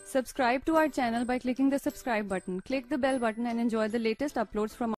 Subscribe to our channel by clicking the subscribe button. Click the bell button and enjoy the latest uploads from